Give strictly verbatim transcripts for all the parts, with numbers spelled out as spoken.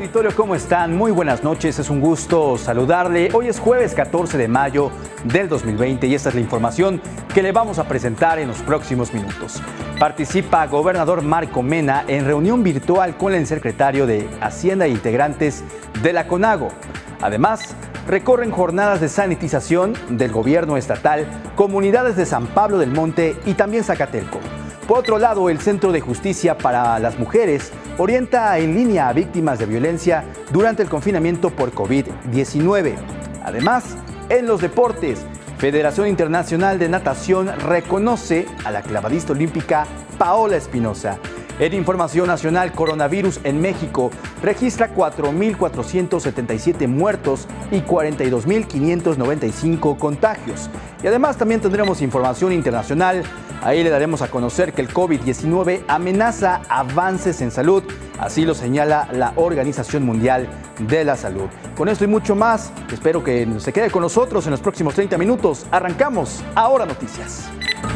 Auditorio, ¿cómo están? Muy buenas noches, es un gusto saludarle. Hoy es jueves catorce de mayo del dos mil veinte y esta es la información que le vamos a presentar en los próximos minutos. Participa gobernador Marco Mena en reunión virtual con el secretario de Hacienda e integrantes de la CONAGO. Además, recorren jornadas de sanitización del gobierno estatal, comunidades de San Pablo del Monte y también Zacatelco. Por otro lado, el Centro de Justicia para las Mujeres orienta en línea a víctimas de violencia durante el confinamiento por COVID diecinueve. Además, en los deportes, Federación Internacional de Natación reconoce a la clavadista olímpica Paola Espinosa. En información nacional, coronavirus en México registra cuatro mil cuatrocientos setenta y siete muertos y cuarenta y dos mil quinientos noventa y cinco contagios. Y además también tendremos información internacional. Ahí le daremos a conocer que el COVID diecinueve amenaza avances en salud. Así lo señala la Organización Mundial de la Salud. Con esto y mucho más, espero que se quede con nosotros en los próximos treinta minutos. Arrancamos Ahora Noticias.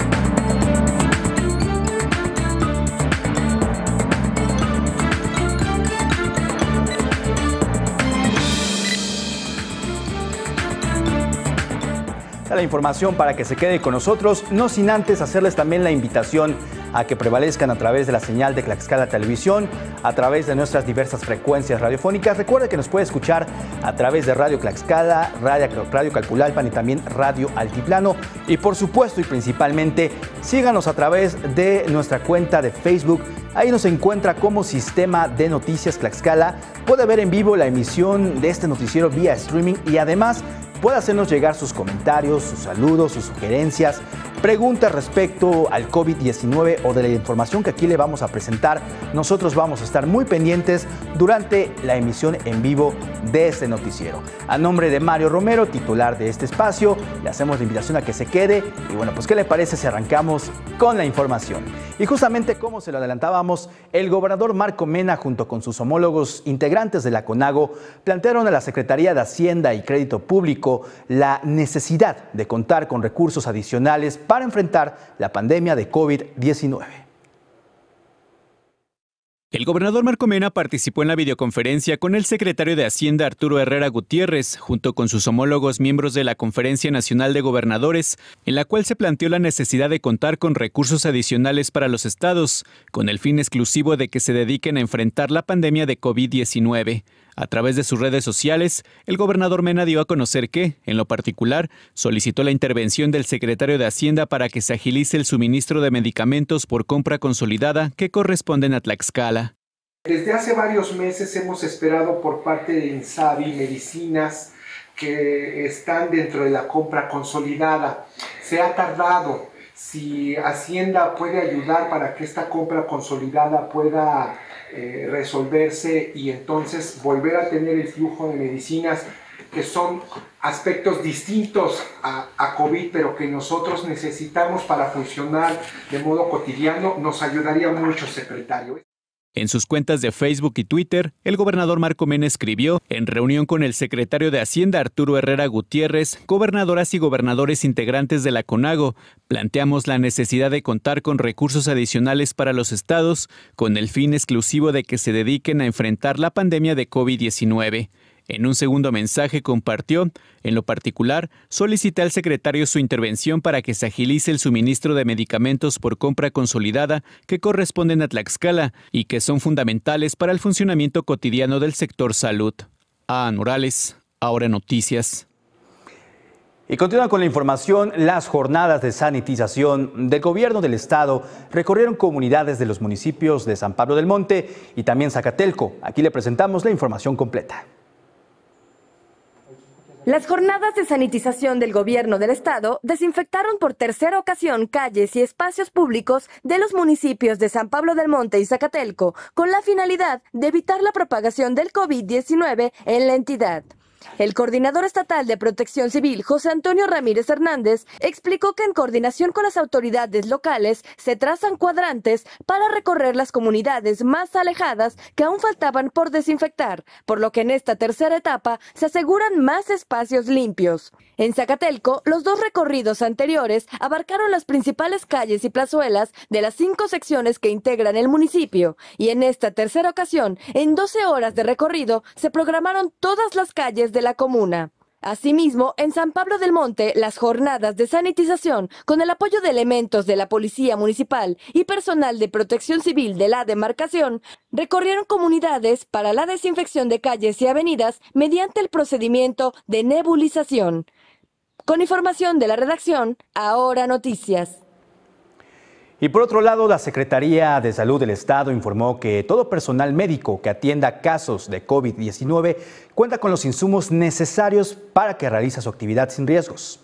La información para que se quede con nosotros, no sin antes hacerles también la invitación a que prevalezcan a través de la señal de Tlaxcala Televisión, a través de nuestras diversas frecuencias radiofónicas. Recuerde que nos puede escuchar a través de Radio Tlaxcala, Radio, Radio Calpulalpan y también Radio Altiplano. Y por supuesto y principalmente, síganos a través de nuestra cuenta de Facebook. Ahí nos encuentra como Sistema de Noticias Tlaxcala. Puede ver en vivo la emisión de este noticiero vía streaming y además puede hacernos llegar sus comentarios, sus saludos, sus sugerencias, preguntas respecto al COVID diecinueve o de la información que aquí le vamos a presentar. Nosotros vamos a estar muy pendientes durante la emisión en vivo de este noticiero. A nombre de Mario Romero, titular de este espacio, le hacemos la invitación a que se quede. Y bueno, pues ¿qué le parece si arrancamos con la información? Y justamente como se lo adelantábamos, el gobernador Marco Mena junto con sus homólogos integrantes de la CONAGO plantearon a la Secretaría de Hacienda y Crédito Público la necesidad de contar con recursos adicionales para enfrentar la pandemia de COVID diecinueve. El gobernador Marco Mena participó en la videoconferencia con el secretario de Hacienda Arturo Herrera Gutiérrez, junto con sus homólogos miembros de la Conferencia Nacional de Gobernadores, en la cual se planteó la necesidad de contar con recursos adicionales para los estados, con el fin exclusivo de que se dediquen a enfrentar la pandemia de COVID diecinueve. A través de sus redes sociales, el gobernador Mena dio a conocer que, en lo particular, solicitó la intervención del secretario de Hacienda para que se agilice el suministro de medicamentos por compra consolidada que corresponden a Tlaxcala. Desde hace varios meses hemos esperado por parte de INSABI medicinas que están dentro de la compra consolidada. Se ha tardado. Si Hacienda puede ayudar para que esta compra consolidada pueda eh, resolverse y entonces volver a tener el flujo de medicinas, que son aspectos distintos a, a COVID, pero que nosotros necesitamos para funcionar de modo cotidiano, nos ayudaría mucho, secretario. En sus cuentas de Facebook y Twitter, el gobernador Marco Mena escribió, en reunión con el secretario de Hacienda Arturo Herrera Gutiérrez, gobernadoras y gobernadores integrantes de la CONAGO, planteamos la necesidad de contar con recursos adicionales para los estados, con el fin exclusivo de que se dediquen a enfrentar la pandemia de COVID diecinueve. En un segundo mensaje compartió, en lo particular, solicité al secretario su intervención para que se agilice el suministro de medicamentos por compra consolidada que corresponden a Tlaxcala y que son fundamentales para el funcionamiento cotidiano del sector salud. A. Morales, Ahora Noticias. Y continúa con la información. Las jornadas de sanitización del gobierno del estado recorrieron comunidades de los municipios de San Pablo del Monte y también Zacatelco. Aquí le presentamos la información completa. Las jornadas de sanitización del gobierno del estado desinfectaron por tercera ocasión calles y espacios públicos de los municipios de San Pablo del Monte y Zacatelco, con la finalidad de evitar la propagación del COVID diecinueve en la entidad. El coordinador estatal de Protección Civil, José Antonio Ramírez Hernández, explicó que en coordinación con las autoridades locales se trazan cuadrantes para recorrer las comunidades más alejadas que aún faltaban por desinfectar, por lo que en esta tercera etapa se aseguran más espacios limpios. En Zacatelco, los dos recorridos anteriores abarcaron las principales calles y plazuelas de las cinco secciones que integran el municipio, y en esta tercera ocasión, en doce horas de recorrido, se programaron todas las calles de la comuna. Asimismo, en San Pablo del Monte, las jornadas de sanitización, con el apoyo de elementos de la Policía Municipal y personal de Protección Civil de la demarcación, recorrieron comunidades para la desinfección de calles y avenidas mediante el procedimiento de nebulización. Con información de la redacción, Ahora Noticias. Y por otro lado, la Secretaría de Salud del Estado informó que todo personal médico que atienda casos de COVID diecinueve cuenta con los insumos necesarios para que realice su actividad sin riesgos.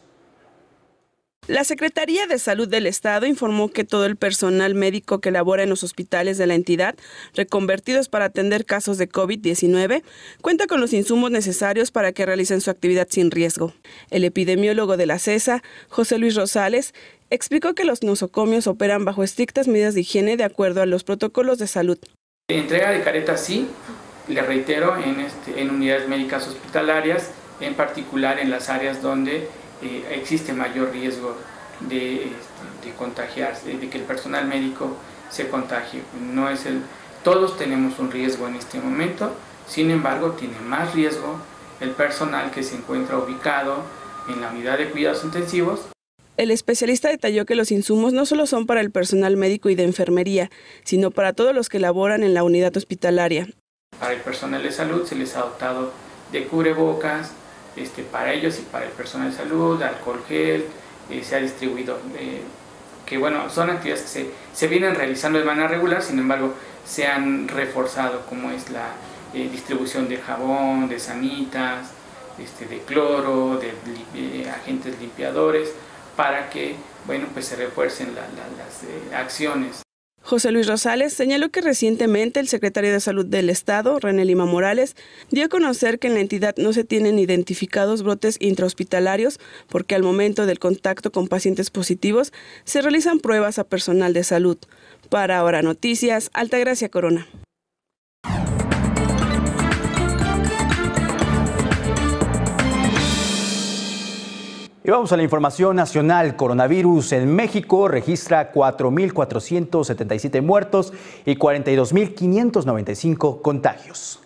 La Secretaría de Salud del Estado informó que todo el personal médico que labora en los hospitales de la entidad, reconvertidos para atender casos de COVID diecinueve, cuenta con los insumos necesarios para que realicen su actividad sin riesgo. El epidemiólogo de la CESA, José Luis Rosales, explicó que los nosocomios operan bajo estrictas medidas de higiene de acuerdo a los protocolos de salud. Entrega de caretas sí, le reitero, en, este, en unidades médicas hospitalarias, en particular en las áreas donde eh, existe mayor riesgo de, este, de contagiarse, de, de que el personal médico se contagie. No es el, todos tenemos un riesgo en este momento, sin embargo tiene más riesgo el personal que se encuentra ubicado en la unidad de cuidados intensivos. El especialista detalló que los insumos no solo son para el personal médico y de enfermería, sino para todos los que laboran en la unidad hospitalaria. Para el personal de salud se les ha dotado de cubrebocas, este, para ellos y para el personal de salud, alcohol gel, eh, se ha distribuido, eh, que bueno, son actividades que se, se vienen realizando de manera regular, sin embargo se han reforzado, como es la eh, distribución de jabón, de sanitas, este, de cloro, de eh, agentes limpiadores, para que bueno, pues se refuercen la, la, las eh, acciones. José Luis Rosales señaló que recientemente el secretario de Salud del Estado, René Lima Morales, dio a conocer que en la entidad no se tienen identificados brotes intrahospitalarios porque al momento del contacto con pacientes positivos se realizan pruebas a personal de salud. Para Ahora Noticias, Altagracia Corona. Y vamos a la información nacional. Coronavirus en México registra cuatro mil cuatrocientos setenta y siete muertos y cuarenta y dos mil quinientos noventa y cinco contagios.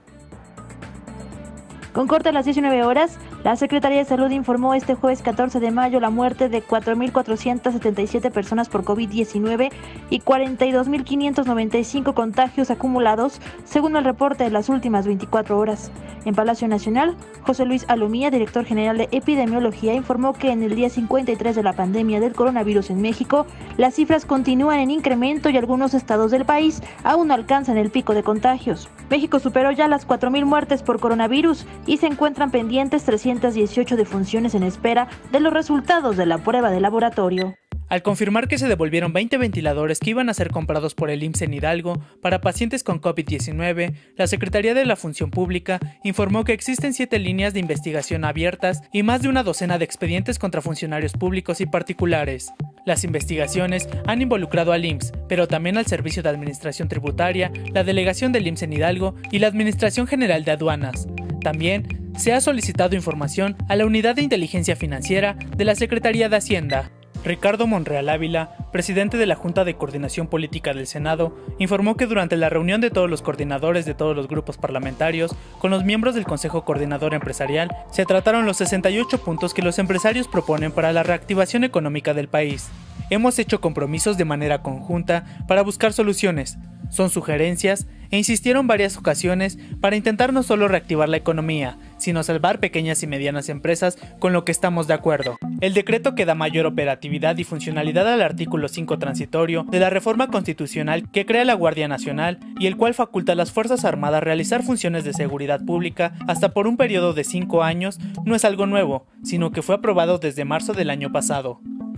Con corte a las diecinueve horas, la Secretaría de Salud informó este jueves catorce de mayo la muerte de cuatro mil cuatrocientas setenta y siete personas por COVID diecinueve y cuarenta y dos mil quinientos noventa y cinco contagios acumulados, según el reporte de las últimas veinticuatro horas. En Palacio Nacional, José Luis Alomía, director general de Epidemiología, informó que en el día cincuenta y tres de la pandemia del coronavirus en México, las cifras continúan en incremento y algunos estados del país aún no alcanzan el pico de contagios. México superó ya las cuatro mil muertes por coronavirus y se encuentran pendientes trescientas dieciocho defunciones en espera de los resultados de la prueba de laboratorio. Al confirmar que se devolvieron veinte ventiladores que iban a ser comprados por el I M S S en Hidalgo para pacientes con COVID diecinueve, la Secretaría de la Función Pública informó que existen siete líneas de investigación abiertas y más de una docena de expedientes contra funcionarios públicos y particulares. Las investigaciones han involucrado al I M S S, pero también al Servicio de Administración Tributaria, la Delegación del I M S S en Hidalgo y la Administración General de Aduanas. También se ha solicitado información a la Unidad de Inteligencia Financiera de la Secretaría de Hacienda. Ricardo Monreal Ávila, presidente de la Junta de Coordinación Política del Senado, informó que durante la reunión de todos los coordinadores de todos los grupos parlamentarios con los miembros del Consejo Coordinador Empresarial, se trataron los sesenta y ocho puntos que los empresarios proponen para la reactivación económica del país. Hemos hecho compromisos de manera conjunta para buscar soluciones. Son sugerencias e insistieron varias ocasiones para intentar no solo reactivar la economía, sino salvar pequeñas y medianas empresas, con lo que estamos de acuerdo. El decreto que da mayor operatividad y funcionalidad al artículo cinco transitorio de la reforma constitucional que crea la Guardia Nacional y el cual faculta a las Fuerzas Armadas a realizar funciones de seguridad pública hasta por un periodo de cinco años no es algo nuevo, sino que fue aprobado desde marzo del año pasado.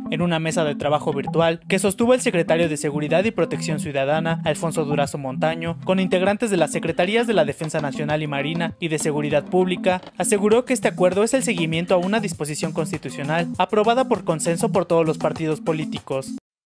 En una mesa de trabajo virtual que sostuvo el secretario de Seguridad y Protección Ciudadana, Alfonso Durazo Montaño, con integrantes de las Secretarías de la Defensa Nacional y Marina y de Seguridad Pública, aseguró que este acuerdo es el seguimiento a una disposición constitucional aprobada por consenso por todos los partidos políticos.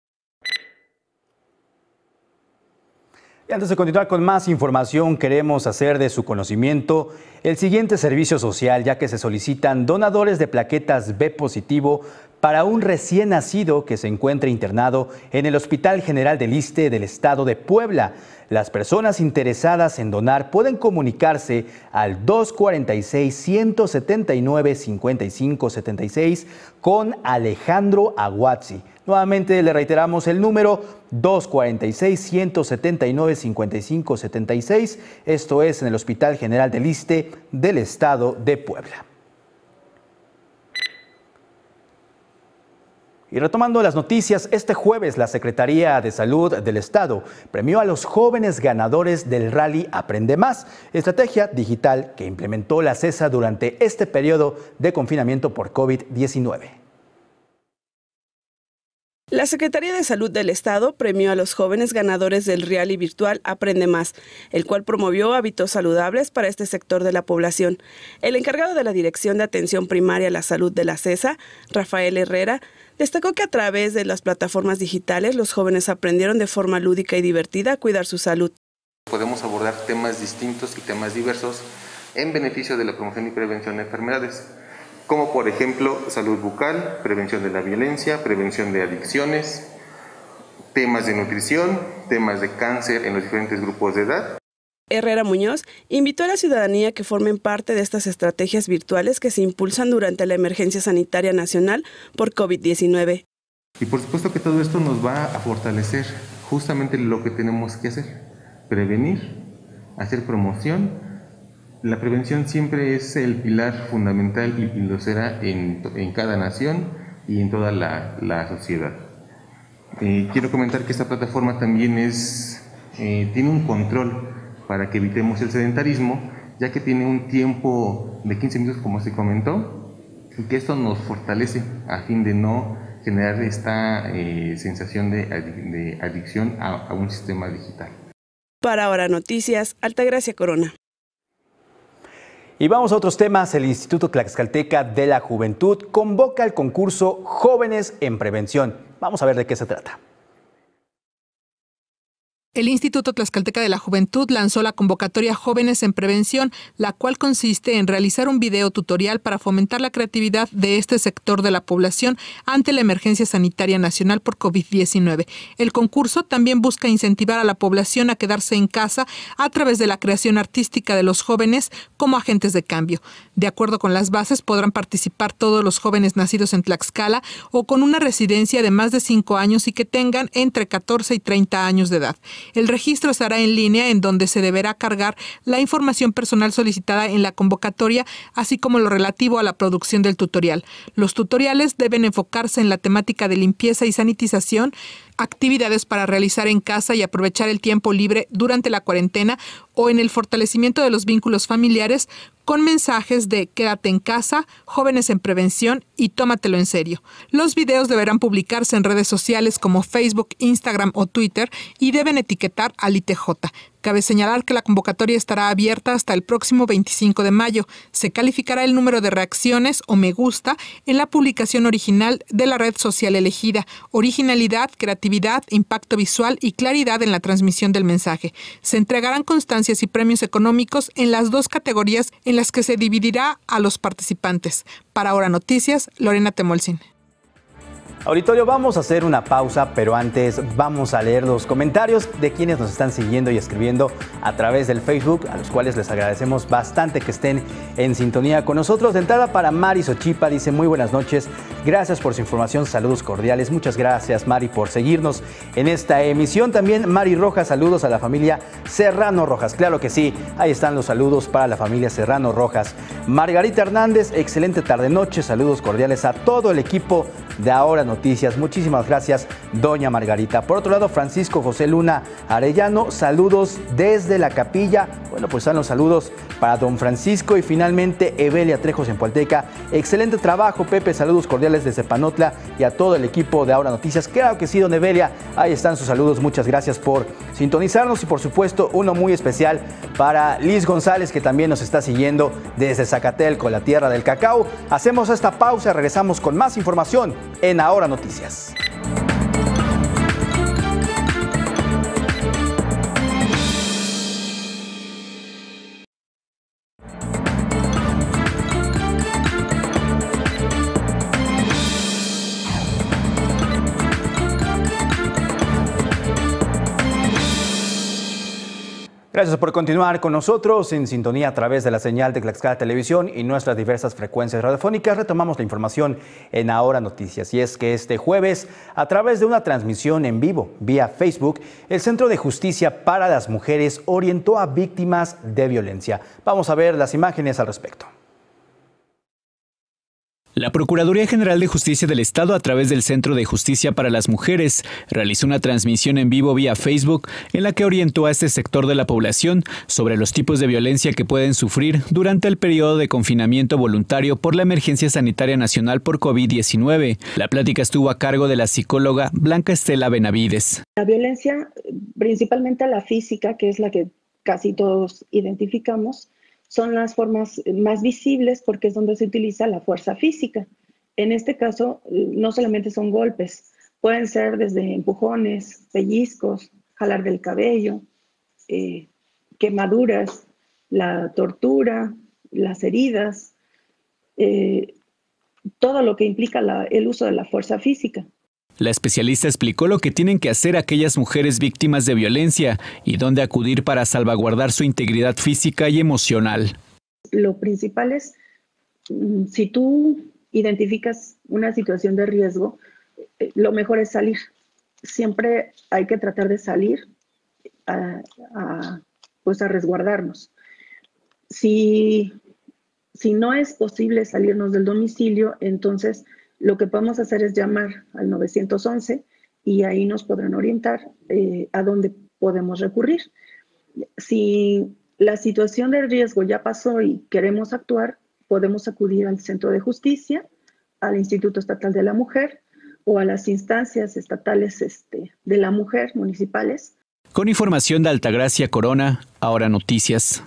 Y antes de continuar con más información, queremos hacer de su conocimiento el siguiente servicio social, ya que se solicitan donadores de plaquetas B positivo para un recién nacido que se encuentra internado en el Hospital General del Iste del Estado de Puebla. Las personas interesadas en donar pueden comunicarse al dos cuarenta y seis, ciento setenta y nueve, cincuenta y cinco setenta y seis con Alejandro Aguazzi. Nuevamente le reiteramos el número dos cuarenta y seis, ciento setenta y nueve, cincuenta y cinco setenta y seis. Esto es en el Hospital General del Iste del Estado de Puebla. Y retomando las noticias, este jueves la Secretaría de Salud del Estado premió a los jóvenes ganadores del Rally Aprende Más, estrategia digital que implementó la CESA durante este periodo de confinamiento por COVID diecinueve. La Secretaría de Salud del Estado premió a los jóvenes ganadores del Rally virtual Aprende Más, el cual promovió hábitos saludables para este sector de la población. El encargado de la Dirección de Atención Primaria a la Salud de la CESA, Rafael Herrera, destacó que a través de las plataformas digitales los jóvenes aprendieron de forma lúdica y divertida a cuidar su salud. Podemos abordar temas distintos y temas diversos en beneficio de la promoción y prevención de enfermedades, como por ejemplo salud bucal, prevención de la violencia, prevención de adicciones, temas de nutrición, temas de cáncer en los diferentes grupos de edad. Herrera Muñoz invitó a la ciudadanía que formen parte de estas estrategias virtuales que se impulsan durante la emergencia sanitaria nacional por COVID diecinueve. Y por supuesto que todo esto nos va a fortalecer justamente lo que tenemos que hacer, prevenir, hacer promoción. La prevención siempre es el pilar fundamental y lo será en, en cada nación y en toda la, la sociedad. Eh, quiero comentar que esta plataforma también es, eh, tiene un control para que evitemos el sedentarismo, ya que tiene un tiempo de quince minutos, como se comentó, y que esto nos fortalece a fin de no generar esta eh, sensación de, de adicción a, a un sistema digital. Para Ahora Noticias, Altagracia Corona. Y vamos a otros temas. El Instituto Tlaxcalteca de la Juventud convoca el concurso Jóvenes en Prevención. Vamos a ver de qué se trata. El Instituto Tlaxcalteca de la Juventud lanzó la convocatoria Jóvenes en Prevención, la cual consiste en realizar un video tutorial para fomentar la creatividad de este sector de la población ante la emergencia sanitaria nacional por COVID diecinueve. El concurso también busca incentivar a la población a quedarse en casa a través de la creación artística de los jóvenes como agentes de cambio. De acuerdo con las bases, podrán participar todos los jóvenes nacidos en Tlaxcala o con una residencia de más de cinco años y que tengan entre catorce y treinta años de edad. El registro se hará en línea, en donde se deberá cargar la información personal solicitada en la convocatoria, así como lo relativo a la producción del tutorial. Los tutoriales deben enfocarse en la temática de limpieza y sanitización, actividades para realizar en casa y aprovechar el tiempo libre durante la cuarentena o en el fortalecimiento de los vínculos familiares, con mensajes de quédate en casa, jóvenes en prevención y tómatelo en serio. Los videos deberán publicarse en redes sociales como Facebook, Instagram o Twitter y deben etiquetar al I T J. Cabe señalar que la convocatoria estará abierta hasta el próximo veinticinco de mayo. Se calificará el número de reacciones o me gusta en la publicación original de la red social elegida, originalidad, creatividad, impacto visual y claridad en la transmisión del mensaje. Se entregarán constancias y premios económicos en las dos categorías en las que se dividirá a los participantes. Para Ahora Noticias, Lorena Temolsin. Auditorio, vamos a hacer una pausa, pero antes vamos a leer los comentarios de quienes nos están siguiendo y escribiendo a través del Facebook, a los cuales les agradecemos bastante que estén en sintonía con nosotros. De entrada, para Mari Sochipa, dice muy buenas noches, gracias por su información, saludos cordiales. Muchas gracias, Mari, por seguirnos en esta emisión. También Mari Rojas, saludos a la familia Serrano Rojas. Claro que sí, ahí están los saludos para la familia Serrano Rojas. Margarita Hernández, excelente tarde-noche, saludos cordiales a todo el equipo de Ahora Noticias. Noticias. Muchísimas gracias, doña Margarita. Por otro lado, Francisco José Luna Arellano, saludos desde la capilla. Bueno, pues están los saludos para don Francisco. Y finalmente, Evelia Trejos en Pualteca. Excelente trabajo, Pepe. Saludos cordiales desde Panotla y a todo el equipo de Ahora Noticias. Claro que sí, don Evelia. Ahí están sus saludos. Muchas gracias por sintonizarnos. Y por supuesto, uno muy especial para Liz González, que también nos está siguiendo desde Zacatelco, la tierra del cacao. Hacemos esta pausa, regresamos con más información en Ahora Noticias. Gracias por continuar con nosotros en sintonía a través de la señal de Tlaxcala Televisión y nuestras diversas frecuencias radiofónicas. Retomamos la información en Ahora Noticias, y es que este jueves, a través de una transmisión en vivo vía Facebook, el Centro de Justicia para las Mujeres orientó a víctimas de violencia. Vamos a ver las imágenes al respecto. La Procuraduría General de Justicia del Estado, a través del Centro de Justicia para las Mujeres, realizó una transmisión en vivo vía Facebook en la que orientó a este sector de la población sobre los tipos de violencia que pueden sufrir durante el periodo de confinamiento voluntario por la emergencia sanitaria nacional por COVID diecinueve. La plática estuvo a cargo de la psicóloga Blanca Estela Benavides. La violencia, principalmente la física, que es la que casi todos identificamos, son las formas más visibles porque es donde se utiliza la fuerza física. En este caso, no solamente son golpes, pueden ser desde empujones, pellizcos, jalar del cabello, eh, quemaduras, la tortura, las heridas, eh, todo lo que implica la, el uso de la fuerza física. La especialista explicó lo que tienen que hacer aquellas mujeres víctimas de violencia y dónde acudir para salvaguardar su integridad física y emocional. Lo principal es, si tú identificas una situación de riesgo, lo mejor es salir. Siempre hay que tratar de salir a, a, pues a resguardarnos. Si, si no es posible salirnos del domicilio, entonces lo que podemos hacer es llamar al nueve once y ahí nos podrán orientar eh, a dónde podemos recurrir. Si la situación de riesgo ya pasó y queremos actuar, podemos acudir al Centro de Justicia, al Instituto Estatal de la Mujer o a las instancias estatales este, de la mujer municipales. Con información de Altagracia Corona, Ahora Noticias.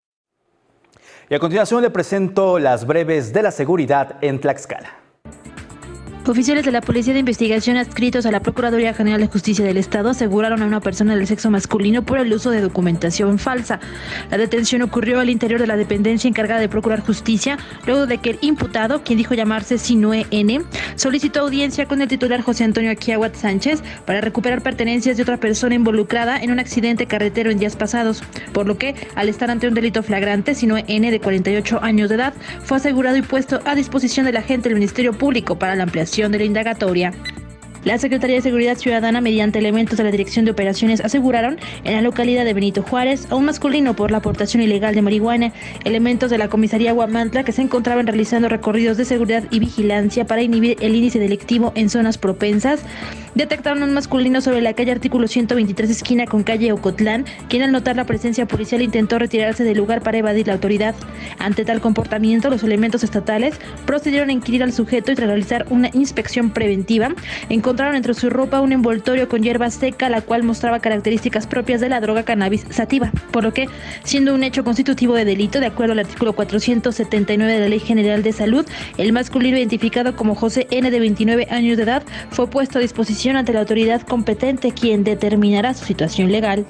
Y a continuación le presento las breves de la seguridad en Tlaxcala. Oficiales de la Policía de Investigación adscritos a la Procuraduría General de Justicia del Estado aseguraron a una persona del sexo masculino por el uso de documentación falsa. La detención ocurrió al interior de la dependencia encargada de procurar justicia, luego de que el imputado, quien dijo llamarse Sinue N, solicitó audiencia con el titular José Antonio Aquiahuat Sánchez para recuperar pertenencias de otra persona involucrada en un accidente carretero en días pasados, por lo que, al estar ante un delito flagrante, Sinue N, de cuarenta y ocho años de edad, fue asegurado y puesto a disposición del agente del Ministerio Público para la ampliación de la indagatoria. La Secretaría de Seguridad Ciudadana, mediante elementos de la Dirección de Operaciones, aseguraron en la localidad de Benito Juárez a un masculino por la aportación ilegal de marihuana. Elementos de la comisaría Huamantla, que se encontraban realizando recorridos de seguridad y vigilancia para inhibir el índice delictivo en zonas propensas, detectaron a un masculino sobre la calle Artículo ciento veintitrés esquina con calle Ocotlán, quien al notar la presencia policial intentó retirarse del lugar para evadir la autoridad. Ante tal comportamiento, los elementos estatales procedieron a inquirir al sujeto y tras realizar una inspección preventiva, encontraron entre su ropa un envoltorio con hierba seca, la cual mostraba características propias de la droga cannabis sativa, por lo que, siendo un hecho constitutivo de delito, de acuerdo al artículo cuatrocientos setenta y nueve de la Ley General de Salud, el masculino identificado como José N, de veintinueve años de edad, fue puesto a disposición ante la autoridad competente, quien determinará su situación legal.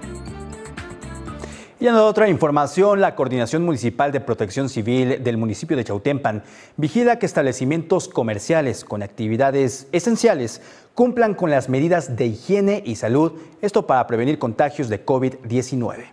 Y en otra información, la Coordinación Municipal de Protección Civil del municipio de Chautempan vigila que establecimientos comerciales con actividades esenciales cumplan con las medidas de higiene y salud, esto para prevenir contagios de COVID diecinueve.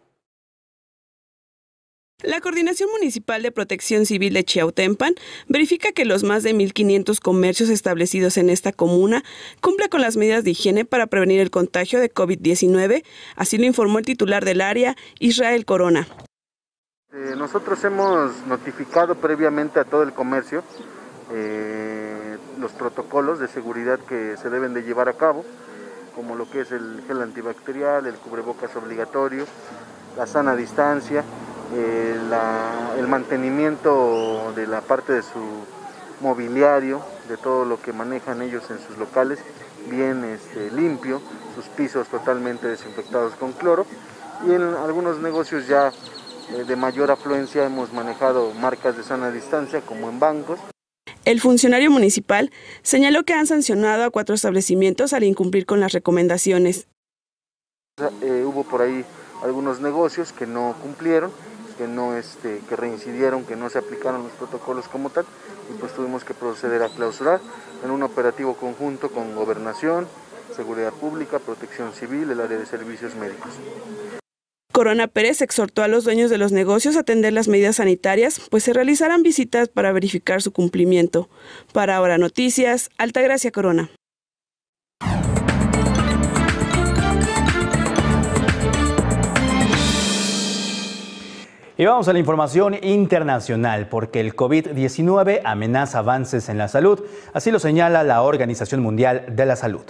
La Coordinación Municipal de Protección Civil de Chiautempan verifica que los más de mil quinientos comercios establecidos en esta comuna cumplen con las medidas de higiene para prevenir el contagio de COVID diecinueve, así lo informó el titular del área, Israel Corona. Eh, nosotros hemos notificado previamente a todo el comercio eh, los protocolos de seguridad que se deben de llevar a cabo, como lo que es el gel antibacterial, el cubrebocas obligatorio, la sana distancia, eh, la, el mantenimiento de la parte de su mobiliario, de todo lo que manejan ellos en sus locales, bien este, limpio, sus pisos totalmente desinfectados con cloro, y en algunos negocios ya eh, de mayor afluencia hemos manejado marcas de sana distancia como en bancos. El funcionario municipal señaló que han sancionado a cuatro establecimientos al incumplir con las recomendaciones. Eh, hubo por ahí algunos negocios que no cumplieron, que no este, que reincidieron, que no se aplicaron los protocolos como tal, y pues tuvimos que proceder a clausurar en un operativo conjunto con Gobernación, Seguridad Pública, Protección Civil, el área de servicios médicos. Corona Pérez exhortó a los dueños de los negocios a atender las medidas sanitarias, pues se realizarán visitas para verificar su cumplimiento. Para Ahora Noticias, Altagracia Corona. Y vamos a la información internacional, porque el COVID diecinueve amenaza avances en la salud, así lo señala la Organización Mundial de la Salud.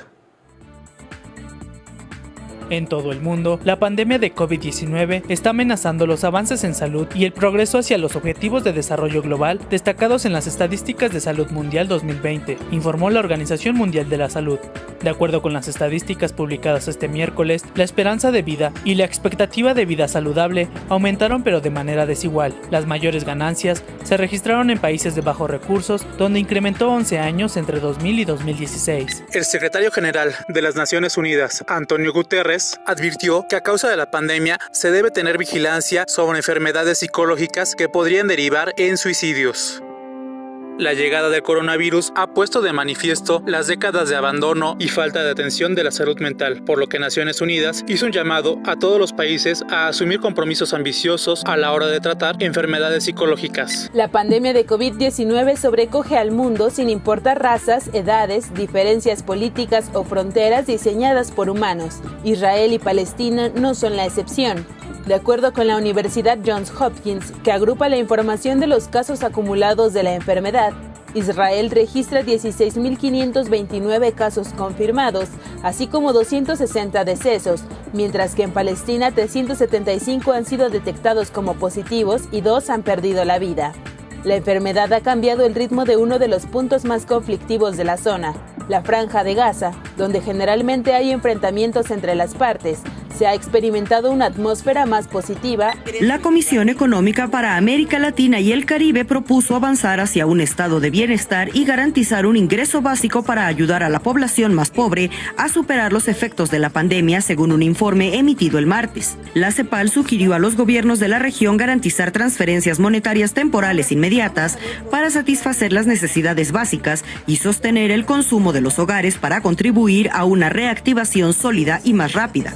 En todo el mundo, la pandemia de COVID diecinueve está amenazando los avances en salud y el progreso hacia los objetivos de desarrollo global destacados en las estadísticas de salud mundial dos mil veinte, informó la Organización Mundial de la Salud. De acuerdo con las estadísticas publicadas este miércoles, la esperanza de vida y la expectativa de vida saludable aumentaron pero de manera desigual. Las mayores ganancias se registraron en países de bajos recursos, donde incrementó once años entre dos mil y dos mil dieciséis. El secretario general de las Naciones Unidas, Antonio Guterres, advirtió que a causa de la pandemia se debe tener vigilancia sobre enfermedades psicológicas que podrían derivar en suicidios. La llegada del coronavirus ha puesto de manifiesto las décadas de abandono y falta de atención de la salud mental, por lo que Naciones Unidas hizo un llamado a todos los países a asumir compromisos ambiciosos a la hora de tratar enfermedades psicológicas. La pandemia de COVID diecinueve sobrecoge al mundo sin importar razas, edades, diferencias políticas o fronteras diseñadas por humanos. Israel y Palestina no son la excepción. De acuerdo con la Universidad Johns Hopkins, que agrupa la información de los casos acumulados de la enfermedad, Israel registra dieciséis mil quinientos veintinueve casos confirmados, así como doscientos sesenta decesos, mientras que en Palestina trescientos setenta y cinco han sido detectados como positivos y dos han perdido la vida. La enfermedad ha cambiado el ritmo de uno de los puntos más conflictivos de la zona, la Franja de Gaza, donde generalmente hay enfrentamientos entre las partes. Se ha experimentado una atmósfera más positiva. La Comisión Económica para América Latina y el Caribe propuso avanzar hacia un estado de bienestar y garantizar un ingreso básico para ayudar a la población más pobre a superar los efectos de la pandemia, según un informe emitido el martes. La CEPAL sugirió a los gobiernos de la región garantizar transferencias monetarias temporales inmediatas para satisfacer las necesidades básicas y sostener el consumo de los hogares para contribuir a una reactivación sólida y más rápida.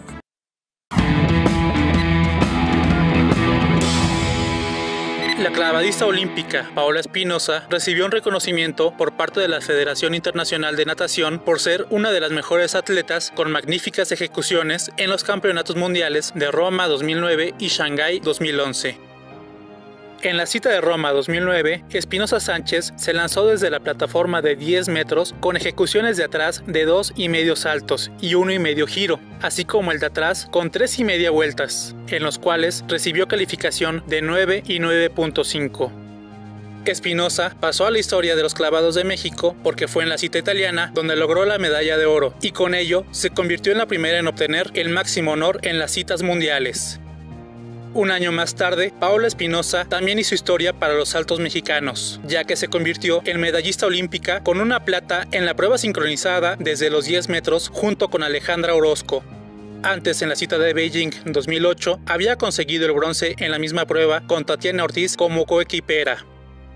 La clavadista olímpica Paola Espinosa recibió un reconocimiento por parte de la Federación Internacional de Natación por ser una de las mejores atletas con magníficas ejecuciones en los campeonatos mundiales de Roma dos mil nueve y Shanghái dos mil once. En la cita de Roma dos mil nueve, Espinosa Sánchez se lanzó desde la plataforma de diez metros con ejecuciones de atrás de dos y medio saltos y uno y medio giro, así como el de atrás con tres y media vueltas, en los cuales recibió calificación de nueve y nueve punto cinco. Espinosa pasó a la historia de los clavados de México porque fue en la cita italiana donde logró la medalla de oro y con ello se convirtió en la primera en obtener el máximo honor en las citas mundiales. Un año más tarde, Paola Espinosa también hizo historia para los saltos mexicanos, ya que se convirtió en medallista olímpica con una plata en la prueba sincronizada desde los diez metros junto con Alejandra Orozco. Antes, en la cita de Beijing dos mil ocho, había conseguido el bronce en la misma prueba con Tatiana Ortiz como coequipera.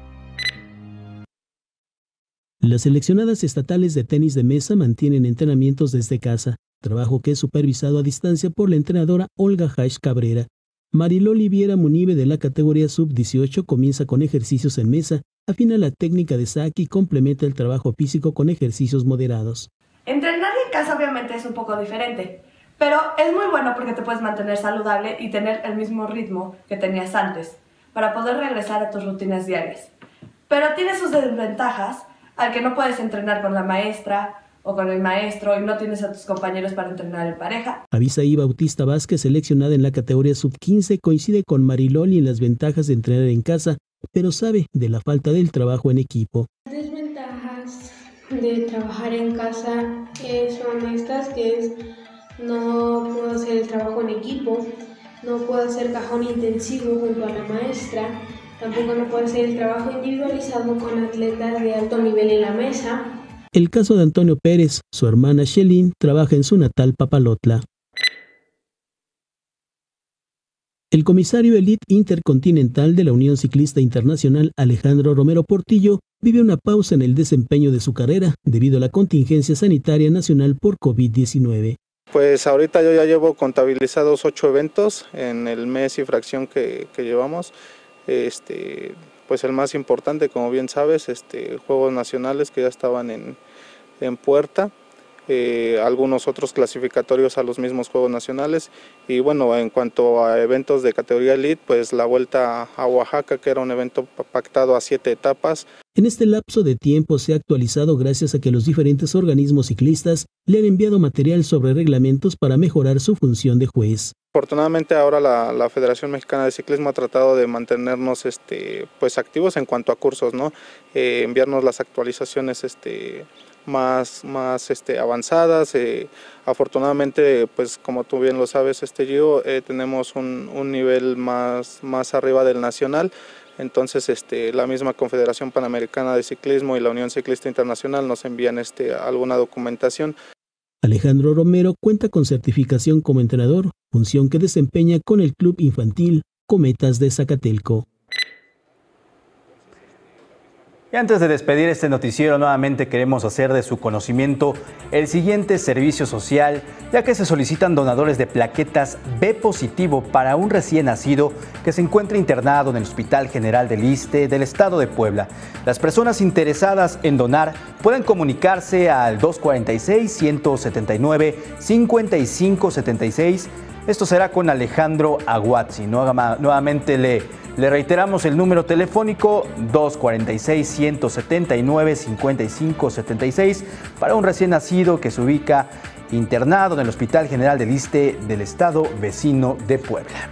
Las seleccionadas estatales de tenis de mesa mantienen entrenamientos desde casa, trabajo que es supervisado a distancia por la entrenadora Olga Jaish Cabrera. Mariló Oliviera Munive de la categoría sub dieciocho comienza con ejercicios en mesa, afina la técnica de saque y complementa el trabajo físico con ejercicios moderados. Entrenar en casa obviamente es un poco diferente, pero es muy bueno porque te puedes mantener saludable y tener el mismo ritmo que tenías antes, para poder regresar a tus rutinas diarias. pero tiene sus desventajas al que no puedes entrenar con la maestra o con el maestro y no tienes a tus compañeros para entrenar en pareja. Abisaí Bautista Vázquez, seleccionada en la categoría sub quince, coincide con Mariloli en las ventajas de entrenar en casa, pero sabe de la falta del trabajo en equipo. Las desventajas de trabajar en casa son estas, que es no puedo hacer el trabajo en equipo, no puedo hacer cajón intensivo junto a la maestra, tampoco no puedo hacer el trabajo individualizado con atletas de alto nivel en la mesa. El caso de Antonio Pérez, su hermana Shelin, trabaja en su natal Papalotla. El comisario Elite Intercontinental de la Unión Ciclista Internacional, Alejandro Romero Portillo, vive una pausa en el desempeño de su carrera debido a la contingencia sanitaria nacional por COVID diecinueve. Pues ahorita yo ya llevo contabilizados ocho eventos en el mes y fracción que, que llevamos. Este, pues el más importante, como bien sabes, este, Juegos Nacionales que ya estaban en, en puerta, eh, algunos otros clasificatorios a los mismos Juegos Nacionales, y bueno, en cuanto a eventos de categoría Elite, pues la Vuelta a Oaxaca, que era un evento pactado a siete etapas. En este lapso de tiempo se ha actualizado gracias a que los diferentes organismos ciclistas le han enviado material sobre reglamentos para mejorar su función de juez. Afortunadamente ahora la, la Federación Mexicana de Ciclismo ha tratado de mantenernos este, pues activos en cuanto a cursos, ¿no? Eh, enviarnos las actualizaciones este, más, más este, avanzadas. Eh, afortunadamente, pues como tú bien lo sabes, este Gio, eh, tenemos un, un nivel más, más arriba del nacional. Entonces este, la misma Confederación Panamericana de Ciclismo y la Unión Ciclista Internacional nos envían este, alguna documentación. Alejandro Romero cuenta con certificación como entrenador, función que desempeña con el club infantil Cometas de Zacatelco. Y antes de despedir este noticiero, nuevamente queremos hacer de su conocimiento el siguiente servicio social, ya que se solicitan donadores de plaquetas B positivo para un recién nacido que se encuentra internado en el Hospital General del Iste del Estado de Puebla. Las personas interesadas en donar pueden comunicarse al dos cuarenta y seis, ciento setenta y nueve, cincuenta y cinco setenta y seis. Esto será con Alejandro Aguazzi. Nuevamente le... Le reiteramos el número telefónico dos cuarenta y seis, ciento setenta y nueve, cincuenta y cinco setenta y seis para un recién nacido que se ubica internado en el Hospital General del Iste del Estado vecino de Puebla.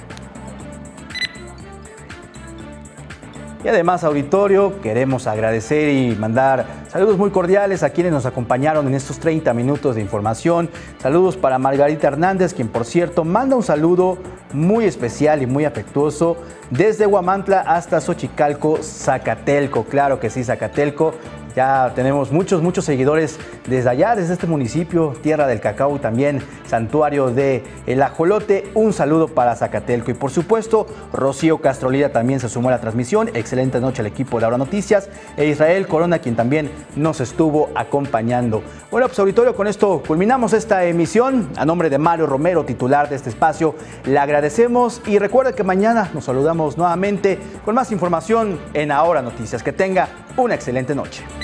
Y además, auditorio, queremos agradecer y mandar saludos muy cordiales a quienes nos acompañaron en estos treinta minutos de información. Saludos para Margarita Hernández, quien por cierto manda un saludo muy especial y muy afectuoso desde Huamantla hasta Xochicalco, Zacatelco. Claro que sí, Zacatelco. Ya tenemos muchos, muchos seguidores desde allá, desde este municipio, tierra del cacao y también santuario de El Ajolote. Un saludo para Zacatelco. Y por supuesto, Rocío Castrolida también se sumó a la transmisión. Excelente noche al equipo de Ahora Noticias. E Israel Corona, quien también nos estuvo acompañando. Bueno, pues auditorio, con esto culminamos esta emisión. A nombre de Mario Romero, titular de este espacio, le agradecemos. Y recuerda que mañana nos saludamos nuevamente con más información en Ahora Noticias. Que tenga una excelente noche.